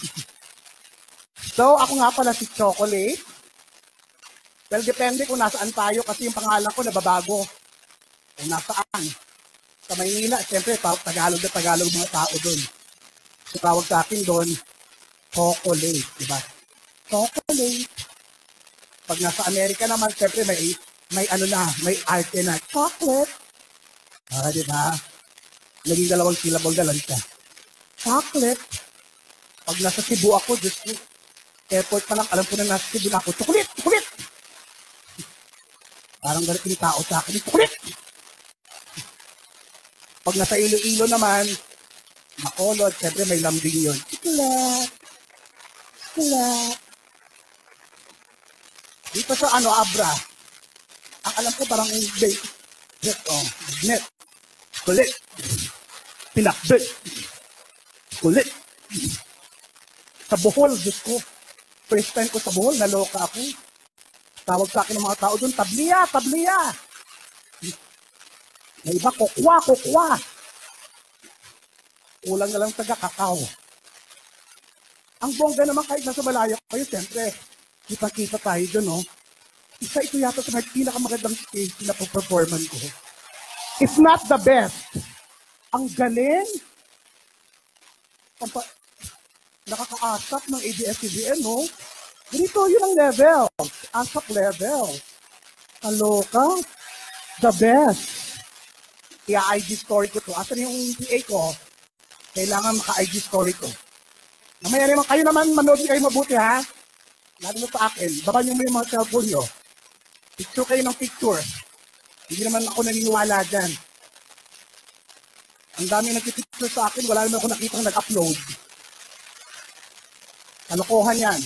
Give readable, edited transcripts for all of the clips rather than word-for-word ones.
So, ako nga pala si Chocolate. Well, depende kung nasaan tayo kasi yung pangalan ko nababago. Kung nasaan. Sa Maynila, siyempre, Tagalog na Tagalog mga tao doon. So, tawag sa akin doon, Chocolate, di ba? Chocolate. Pag nasa Amerika naman, siyempre, may arte na, chocolate. Di ba? Naging dalawang syllable na lang siya. Chocolate. Pag nasa Cebu ako, Diyos ko, airport pa lang, alam ko na nasa Cebu na ako, chocolate, chocolate. Parang ganit yung tao sa akin, chocolate. Pag nasa Iloilo naman, Makolod, siyempre may lambing yun. Chocolate. Chocolate. Dito sa Abra, ang alam ko parang net, kulit, pinakbit, kulit. Sa Bohol, Diyos ko, first time ko sa Bohol, naloka ako. Tawag sa akin ng mga tao doon, tabliya, tabliya. May iba, kukwa, kukwa. Kulang na lang taga kakao. Ang bongga naman kahit nasa malayo kayo, siyempre, kita-kita tayo doon, no? Isa ito yata sa mga pinakamagandang stage na performance ko. If not the best. Ang galing. Nakakaasap ng ABS-CBN, no? Ganito, yun ang level. Asap level. Kaloka. The best. Kaya IG story ko to. Asan yung PA ko? Kailangan maka-IG story ko. Namaya naman, kayo naman, manood kayo mabuti, ha? Lalo mo sa akin. Baba niyo mo yung mga cellphone nyo. Picture kayo ng picture. Hindi naman ako naniniwala dyan. Ang dami nagpipicture sa akin, wala naman ako nakitang nag-upload. Kalokohan yan.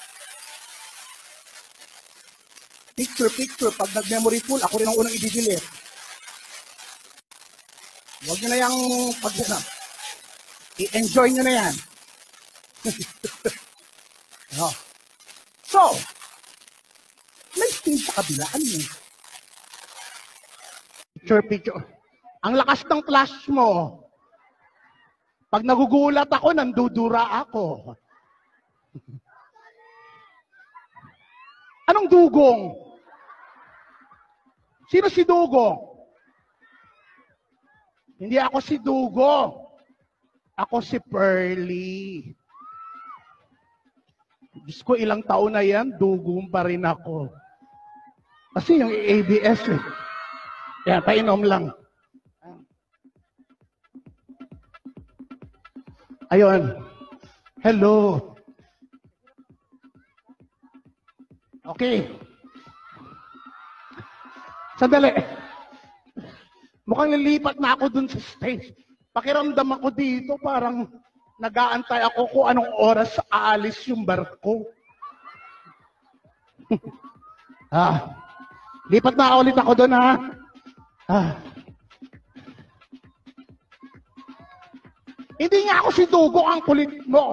Picture. Pag nag-memory full, ako rin ang unang i-delete. Huwag nyo na yung i-enjoy nyo na yan. No. So, may stage sa kabila. Ano yun? Picture. Ang lakas ng flash mo. Pag nagugulat ako, nandudura ako. Anong dugong? Sino si Dugong? Hindi ako si Dugong. Ako si Pearly. Diyos ko, ilang taon na yan, dugong pa rin ako. Kasi yung ABS eh. Kaya painom lang. Ayun. Hello. Okay. Sandali. Mukhang lilipat na ako dun sa stage. Pakiramdam ako dito, parang nag-aantay ako kung anong oras aalis yung barko. Lipat na ulit ako dun, ha? Hindi nga ako si Dugo, ang kulit mo.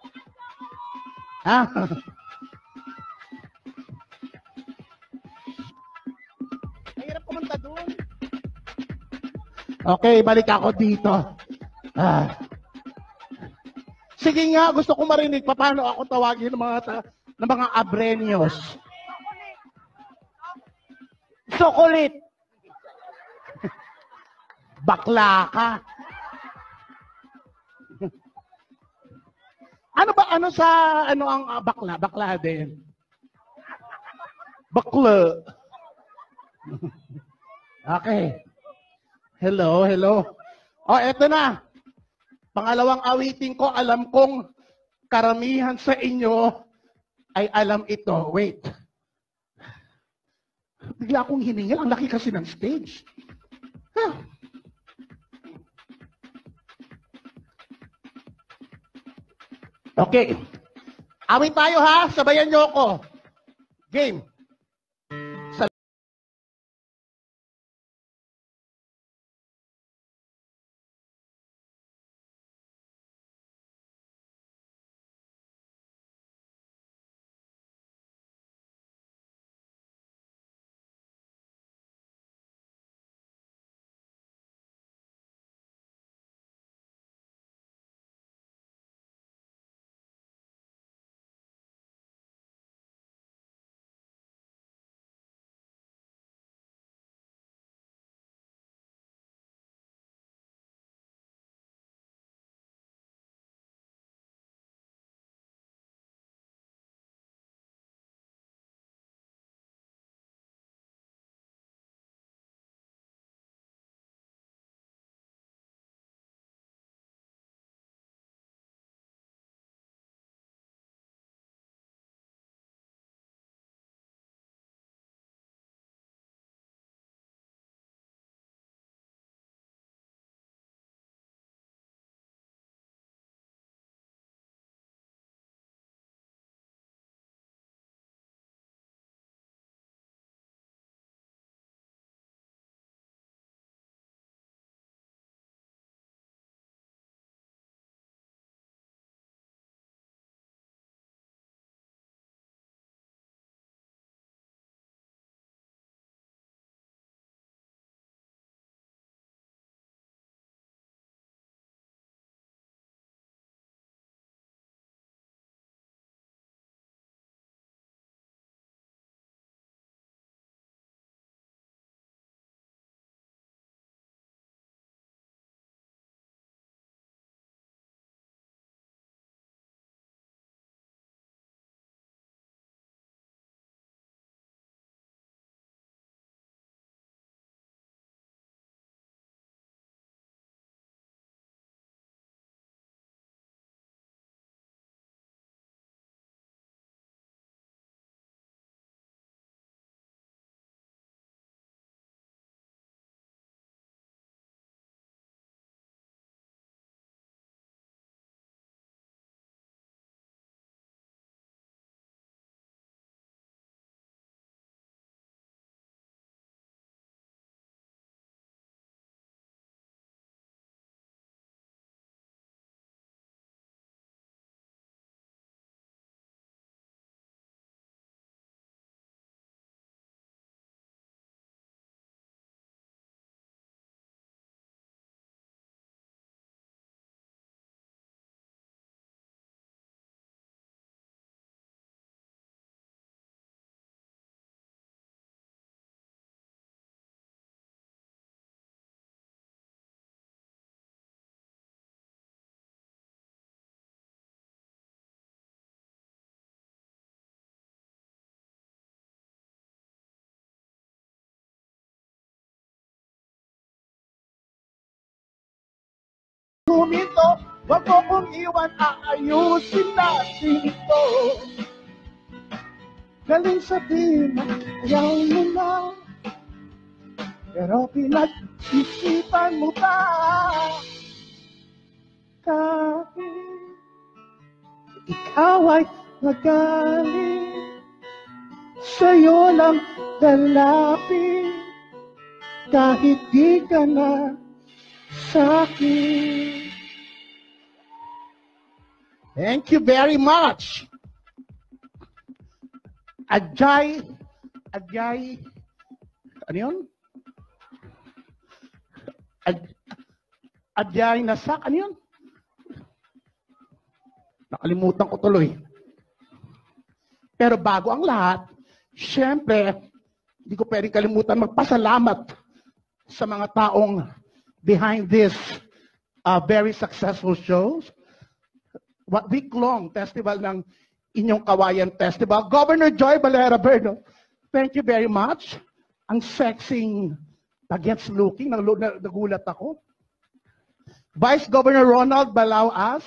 Mahirap kumanta dun. Okay, balik ako dito. Sige nga, gusto ko marinig paano ako tawagin ng mga Abrenyos. Chocolate. Bakla ka. Ano ang bakla? Bakla din. Bakla. Okay. Hello. Eto na. Pangalawang awitin ko, alam kong karamihan sa inyo ay alam ito. Wait. Bigla akong hiningal. Ang laki kasi ng stage. Okay. Awit tayo, ha? Sabayan niyo ako. Game. huminto, wag mo kong iwan, aayusin natin ito. Galing sabihin na ayaw mo na, pero pinag-isipan mo ba? Kahit ikaw ay magaling, sa'yo lang lalapit, kahit di ka na sa'kin. Thank you very much. Ajay, ano yun? Ajay Nasak, ano yun? Nakalimutan ko tuloy. Pero bago ang lahat, syempre, hindi ko pwedeng kalimutan magpasalamat sa mga taong behind this very successful shows. Week-long festival ng inyong Kawayan Festival. Governor Joy Valera Berno, thank you very much. Ang sexing, bagets looking, nagulat ako. Vice Governor Ronald Balauas,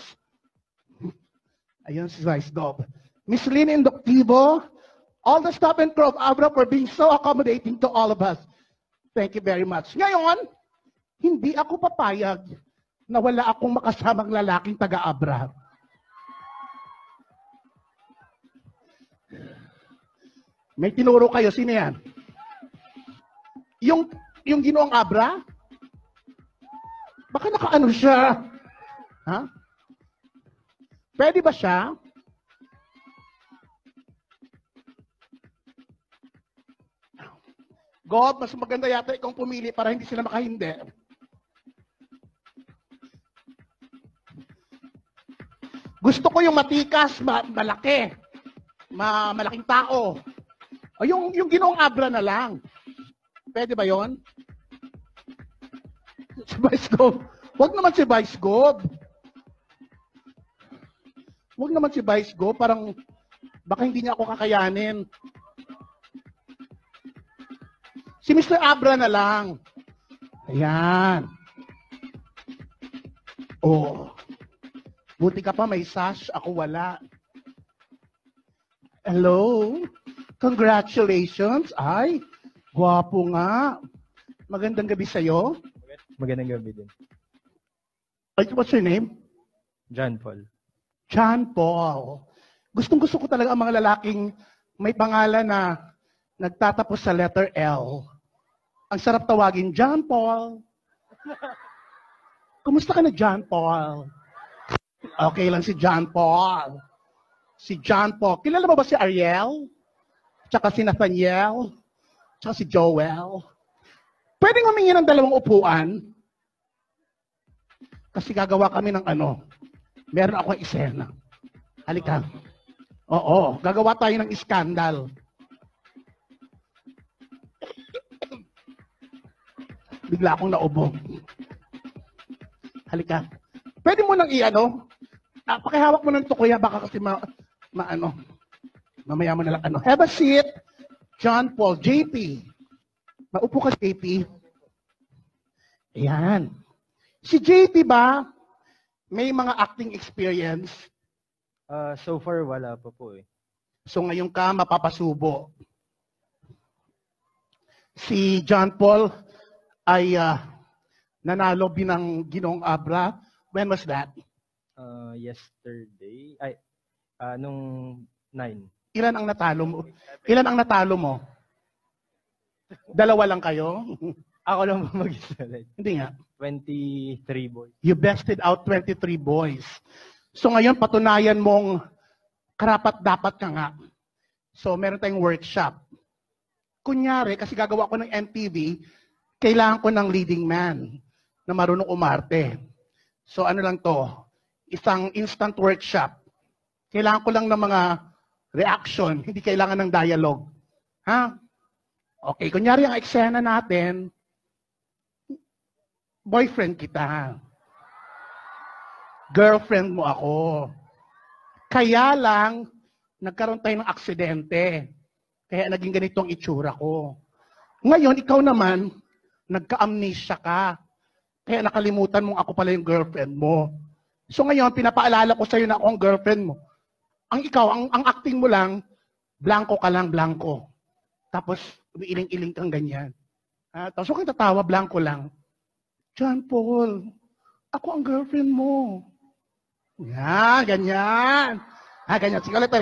ayun si Vice Gov. Miss Lynn Indoctivo, all the staff and crew of Abra for being so accommodating to all of us. Thank you very much. Ngayon, hindi ako papayag na wala akong makasamang lalaking taga-Abra. May tinuro kayo, sino yan? Yung Ginoong Abra? Baka nakaano siya? Ha? Pwede ba siya? Gob, mas maganda yata ikaw pumili para hindi sila makahindi. Gusto ko yung matikas, malaki, malaking tao. O yung Ginoong Abra na lang. Pwede ba yon? Si Vice Gob. Huwag naman si Vice Gob. Huwag naman si Vice Gob. Parang baka hindi niya ako kakayanin. Si Mr. Abra na lang. Ayan. Oh. Buti ka pa may sash. Ako wala. Hello? Congratulations. Ay, gwapo nga. Magandang gabi sa'yo. Magandang gabi din. Ay, what's your name? John Paul. John Paul. Gustong-gusto ko talaga ang mga lalaking may pangalan na nagtatapos sa letter L. Ang sarap tawagin, John Paul. Kumusta ka na, John Paul? Okay lang si John Paul. Si John Paul. Kilala mo ba si Ariel? Tsaka si Nathaniel? Tsaka si Joel? Pwedeng humingi ng 2 upuan? Kasi gagawa kami ng ano. Meron akong eksena. Halika. Oo, gagawa tayo ng iskandal. Bigla akong naubo. Halika. Pwede mo nang i-ano? Pakihawak mo ng tukuya, baka kasi maano. Mamaya mo na lang ano. Have a seat. John Paul. JP. Maupo ka, JP. Ayan. Si JP ba, may mga acting experience? So far, wala pa po eh. So ngayon ka mapapasubo. Si John Paul ay nanalo ng Ginoong Abra. When was that? Yesterday. Nung 9. Ilan ang natalo mo? Ilan ang natalo mo? 2 lang kayo? Ako lang mag-isa. Hindi nga. 23 boys. You bested out 23 boys. So ngayon, patunayan mong karapat-dapat ka nga. So meron tayong workshop. Kunyari, kasi gagawa ko ng MTV, kailangan ko ng leading man na marunong umarte. So ano lang to? Isang instant workshop. Kailangan ko lang ng mga reaction, hindi kailangan ng dialogue. Ha? Okay, kunyari ang eksena natin, boyfriend kita. Girlfriend mo ako. Kaya lang, nagkaroon tayo ng aksidente. Kaya naging ganito ang itsura ko. Ngayon, ikaw naman, nagka-amnesia ka. Kaya nakalimutan mong ako pala yung girlfriend mo. So ngayon, pinapaalala ko sa'yo na ako ang girlfriend mo. Ang ikaw, ang acting mo lang, blanco ka lang, blanco. Tapos, umiiling-iling kang ganyan. Tapos huwag kang tatawa, blanco lang. John Paul, ako ang girlfriend mo. Yan, ganyan. Ganyan. Sige, ulit.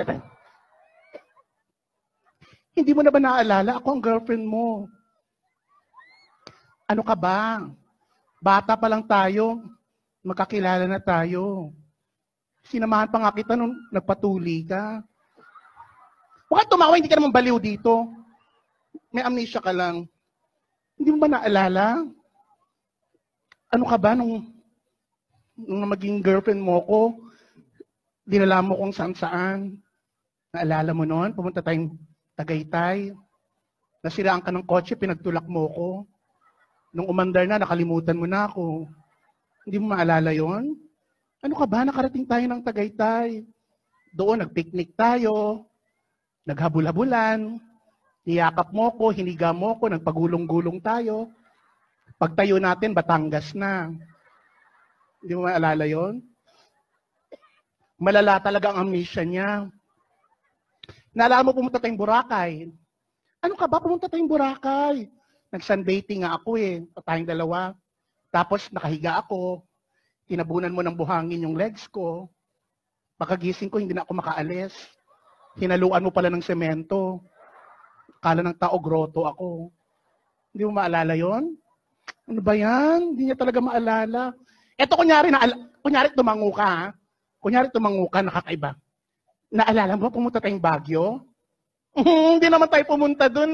Hindi mo na ba naaalala? Ako ang girlfriend mo. Ano ka ba? Bata pa lang tayo. Magkakilala na tayo. Sinamahan pa nga kita nung nagpatuli ka. Huwag kang tumawa, hindi ka naman baliw dito. May amnesia ka lang. Hindi mo ba naalala? Ano ka ba nung maging girlfriend mo ko? Dinala mo kung saan-saan. Naalala mo noon? Pumunta tayong Tagaytay. Nasiraan ka ng kotse, pinagtulak mo ko. Nung umandar na, nakalimutan mo na ako. Hindi mo maalala yon? Ano ka ba? Nakarating tayo ng Tagaytay. Doon, nagpiknik tayo. Naghabul-habulan. Niyakap mo ko, hiniga mo ko, nagpagulong-gulong tayo. Pagtayo natin, Batangas na. Hindi mo maalala yon? Malala talaga ang amnesia niya. Naalala mo pumunta tayong Boracay. Ano ka ba? Pumunta tayong Boracay. Nag-sunbathing nga ako tayong dalawa. Tapos nakahiga ako. Tinabunan mo ng buhangin yung legs ko. Pagkagising ko, hindi na ako makaalis. Hinaluan mo pala ng semento. Akala ng tao, groto ako. Hindi mo maalala yon? Ano ba yan? Hindi niya talaga maalala. Eto, kunyari tumango ka, ha? Kunyari tumango ka, nakakaiba. Naalala mo, pumunta tayong Baguio? Hindi naman tayo pumunta dun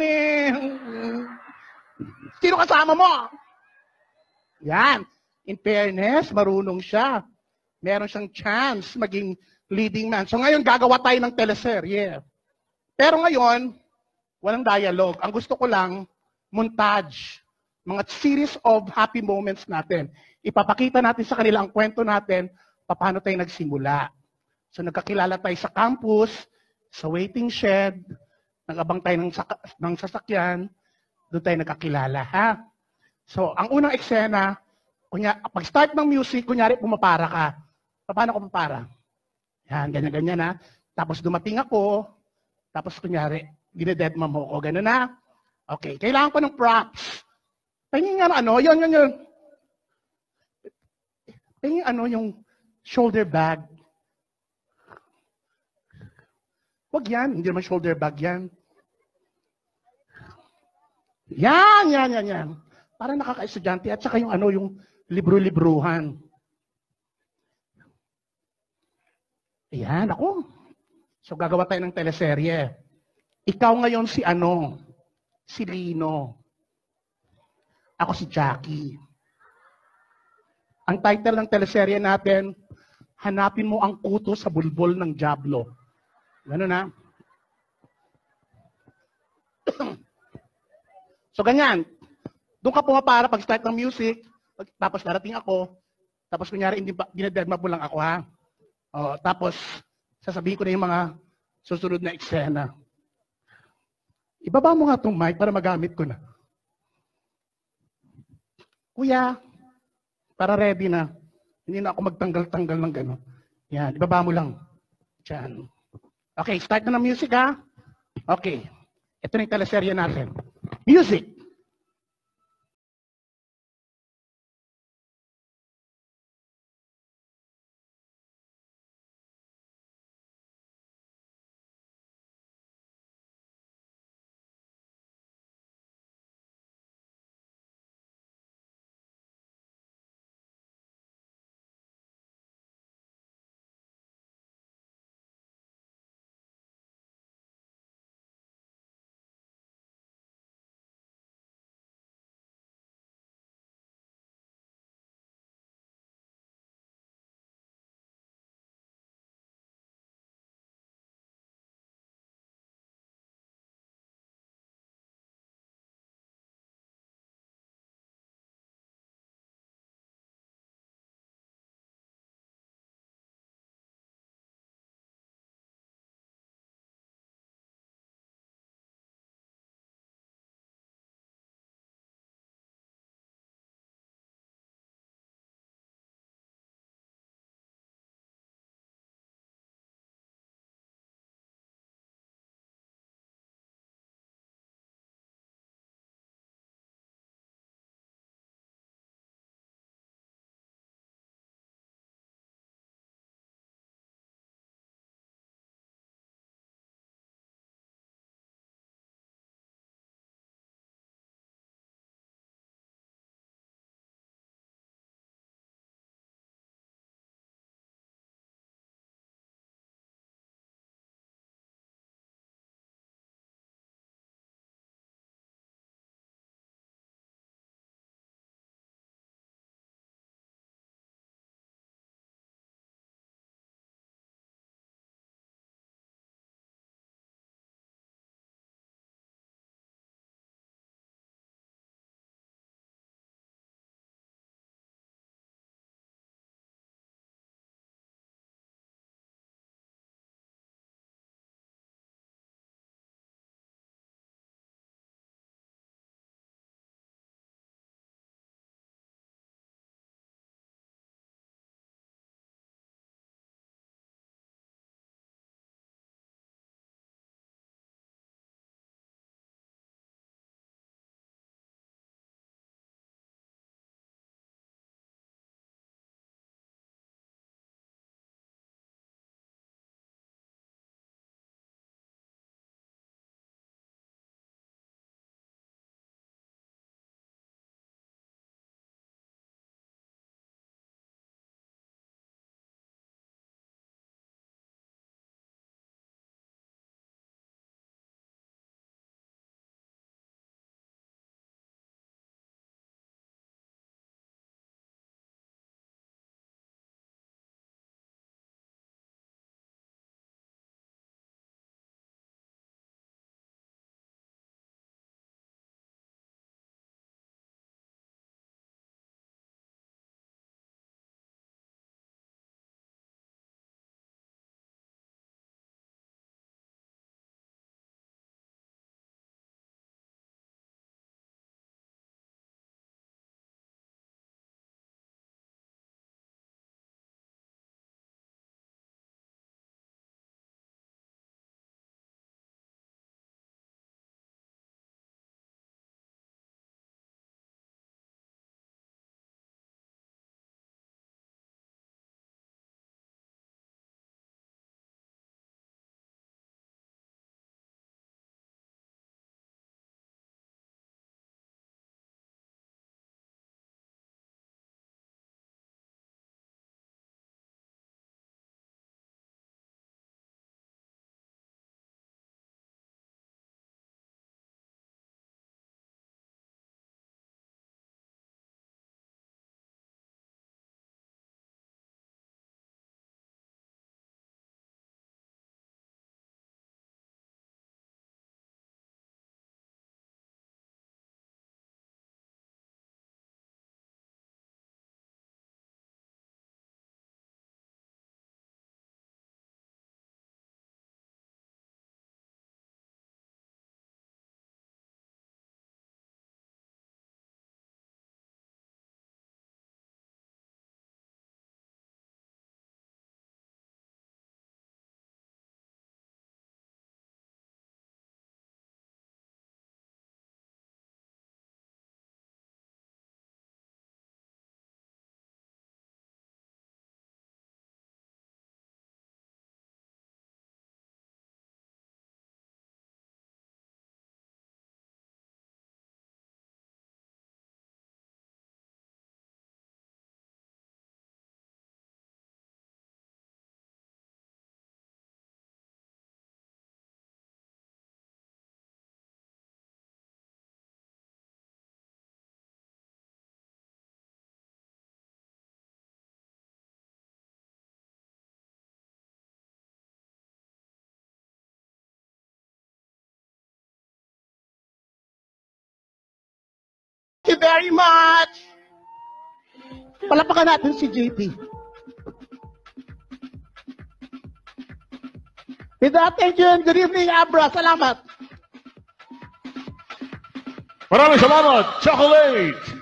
Sino kasama mo? Yan. In fairness, marunong siya. Meron siyang chance maging leading man. So ngayon, gagawa tayo ng teleserye. Pero ngayon, walang dialogue. Ang gusto ko lang, montage. Mga series of happy moments natin. Ipapakita natin sa kanila ang kwento natin, paano tayo nagsimula. So nagkakilala tayo sa campus, sa waiting shed, nag-abang tayo ng sasakyan, doon tayo nagkakilala, ha? So, ang unang eksena, pag start ng music, kunyari pumapara ka. Paano ko pumapara? Yan, ganyan-ganyan, ha? Tapos dumating ako, tapos kunyari, dinededma mo ko, gano'n na. Okay, kailangan ko ng props. Tingin nga yun. Tingin yung shoulder bag. Wag yan, hindi naman shoulder bag yan. Yan. Para nakaka-estudyante at saka yung libro-libruhan. Ayan, ako. So gagawa tayo ng teleserye. Ikaw ngayon si Lino. Ako si Jackie. Ang title ng teleserye natin, Hanapin mo ang kuto sa bulbol ng Diablo. Gano'n na. So ganyan. Doon ka pumapara pag start ng music, tapos darating ako, tapos kunyari dinededma mo lang ako, ha? Tapos sasabihin ko na yung mga susunod na eksena. Ibaba mo nga itong mic para magamit ko na. Kuya, para ready na. Hindi na ako magtanggal-tanggal ng gano'n. Yan, ibaba mo lang. Diyan. Okay, start na ng music, ha? Okay. Ito na yung teleserye natin. Music! you very much. Palapakan natin si JP. With that, thank you and good evening, Abra. Salamat. Maraming salamat, Chocolate!